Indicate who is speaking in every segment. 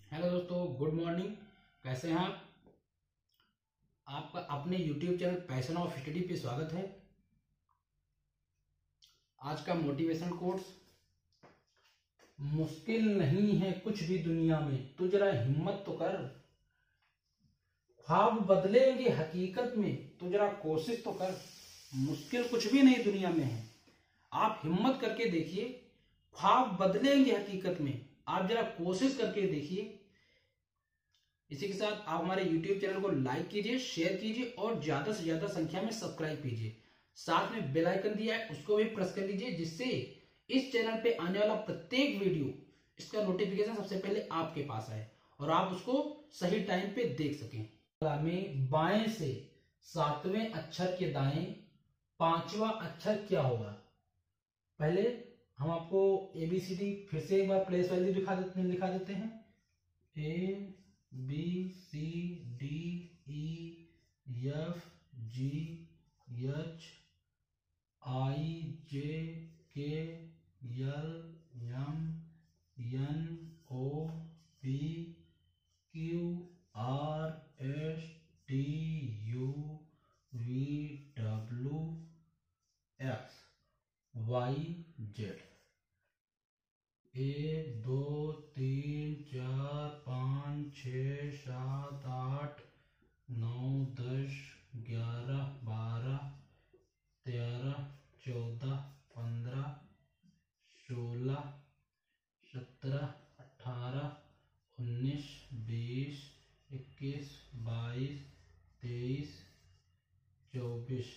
Speaker 1: Hello दोस्तों, good morning. कैसे हैं आप? आपका अपने YouTube channel passion of study पे स्वागत है। आज का मोटिवेशन कोट्स, मुश्किल नहीं है कुछ भी दुनिया में, तू जरा हिम्मत तो कर। ख्वाब बदलेंगे हकीकत में, तू जरा कोशिश तो कर। मुश्किल कुछ भी नहीं दुनिया में है, आप हिम्मत करके देखिए। ख्वाब बदलेंगे हकीकत में, आप जरा कोशिश करके देखिए। इसी के साथ आप हमारे YouTube चैनल को लाइक कीजिए, शेयर कीजिए और ज्यादा से ज्यादा संख्या में सब्सक्राइब कीजिए। साथ में बेल आइकन दिया है, उसको भी प्रेस कर लीजिए, जिससे इस चैनल पे आने वाला प्रत्येक वीडियो, इसका नोटिफिकेशन सबसे पहले आपके पास आए और आप उसको सही टाइम पे देख सकें। में बाएं से 7वें अक्षर के दाएं 5वां अक्षर क्या होगा? पहले हम आपको ABCD फिर से एक बार प्लेस वैल्यू लिखा देते हैं। ABCDEFGHIJKLMNOPQRSTUVWXYZ। 1 2 3 4 5 6 7 8 9 10 11 12 13 14 15 16 17 18 19 20 21 22 23 24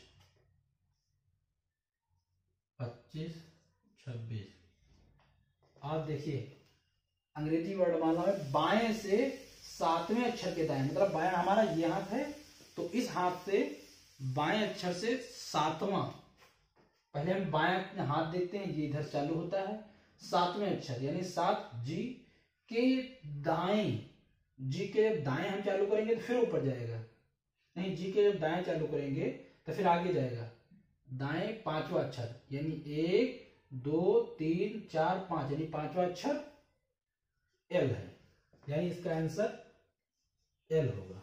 Speaker 1: 25 26। आप देखिए, अंग्रेजी वर्णमाला में बाएं से 7वें अक्षर के दाएं, मतलब बाएं हमारा ये हाथ है, तो इस हाथ से बाएं अक्षर से 7वां, पहले हम बाएं हाथ देखते हैं, ये इधर चालू होता है 7वें अक्षर यानी 7 जी के दाएं। जी के दाएं हम चालू करेंगे तो फिर ऊपर जाएगा, नहीं जी के जब दाएं चालू करेंगे तो फिर आगे जाएगा। दाएं 5वां अक्षर यानी 1 2 3 4 5 यानी 5वां अक्षर एल है, यानी इसका आंसर एल होगा।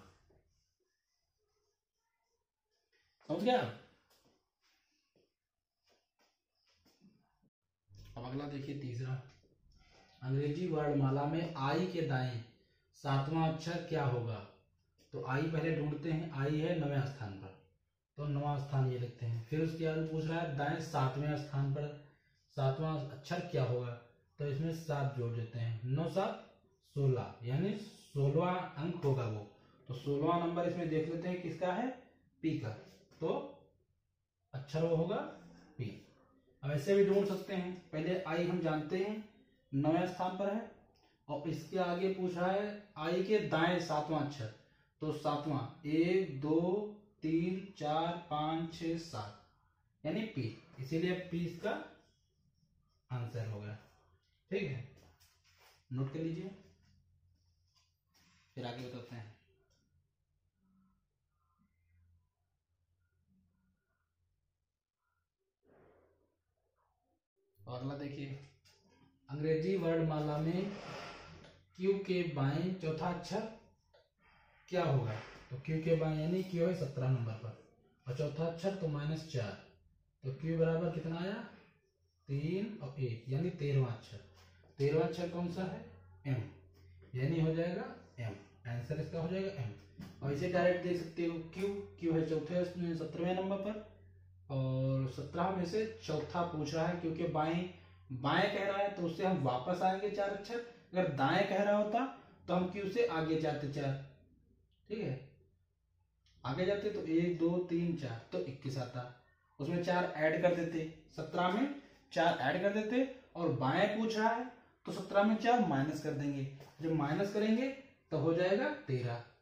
Speaker 1: समझ गया? अब अगला देखिए, तीसरा। अंग्रेजी वर्णमाला में आई के दाएं 7वां अक्षर क्या होगा? तो आई पहले ढूंढते हैं, आई है 9वें स्थान पर, तो 9वां स्थान ये लिखते हैं। फिर उसके बाद पूछ रहा है दाएं 7वें स्थान पर 7वां अक्षर क्या होगा? तो इसमें 7 जोड़ देते हैं, 9 7 16 यानी 16वां अंक होगा वो। तो 16वां नंबर इसमें देख लेते हैं किसका है, पी का, तो अक्षर वो होगा पी। अब ऐसे भी ढूंढ सकते हैं, पहले आई हम जानते हैं 9वें स्थान पर है, और इसके आगे पूछा है आई के दाएं 7वां अक्षर, तो 7वां 1 2 3 4 5 6 7 यानी पी, इसीलिए पी इसका आंसर होगा। ठीक है, नोट कर लीजिए, फिर आगे बताते हैं। अगला देखिए, अंग्रेजी वर्णमाला में क्यू के बाएं चौथा अक्षर क्या होगा? तो क्यू के बाएं यानी क्यू है 17 नंबर पर, और चौथा अक्षर तो -4, तो क्यू बराबर कितना आया 3 और 1 यानी 13वां अक्षर। 13वां अक्षर कौन सा है? एम, यानी हो जाएगा एम, आंसर इसका हो जाएगा एम। और इसे डायरेक्ट देख सकते हो, क्यू क्यू है चौथे 17वें नंबर पर, और 17 में से चौथा पूछ रहा है, क्योंकि बाएं बाएं कह रहा है तो उससे हम वापस आएंगे 4 अक्षर, अगर दाएं कह रहा होता तो हम क्यू से आगे जाते 4। ठीक है, आगे जाते तो 1 2 3 4 तो 21 आता, उसमें 4 ऐड कर देते, 17 में 4 ऐड कर देते, और बाएं पूछ रहा है तो 17 में 4 माइनस कर देंगे, जब माइनस करेंगे तो हो जाएगा 13,